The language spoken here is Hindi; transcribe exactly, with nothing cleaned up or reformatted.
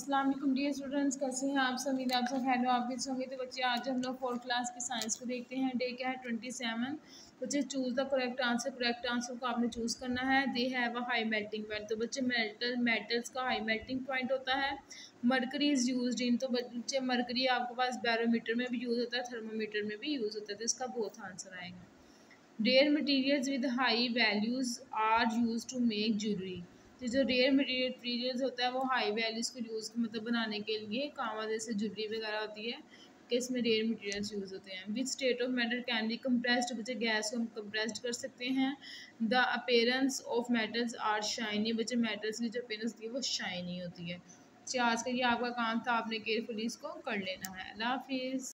अस्सलाम वालेकुम डियर स्टूडेंट्स, कैसे हैं आप सब? उम्मीद आप सब खैर आप भी होंगे। तो बच्चे आज हम लोग फोर्थ क्लास की साइंस को देखते हैं। डे क्या है? Twenty seven. बच्चे choose the correct answer. Correct answer को आपने चूज़ करना है। They have a high melting point. तो बच्चे मेटल मेटल्स का हाई मेल्टिंग पॉइंट होता है। Mercury is used in. तो बच्चे मरकरी आपके पास बैरोमीटर में भी यूज़ होता है, थर्मोमीटर में भी यूज़ होता है। तो इसका बोथ आंसर आएगा। Rare materials with high values are use to make jewellery. तो जो रेयर मटेरियल्स होता है वो हाई वैल्यूज़ को यूज़ मतलब बनाने के लिए काम, जैसे ज्वेलरी वगैरह होती है कि इसमें रेयर मटेरियल्स यूज़ होते हैं। Which state of matter can be compressed. बच्चे गैस को हम कंप्रेस्ड कर सकते हैं। The appearance of metals are shiny. बच्चे मेटल्स की जो अपेयरेंस होती है वो शाइनी होती है। आज का ये आपका काम था, आपने केयरफुली इसको कर लेना है। अल्लाह हाफिज़।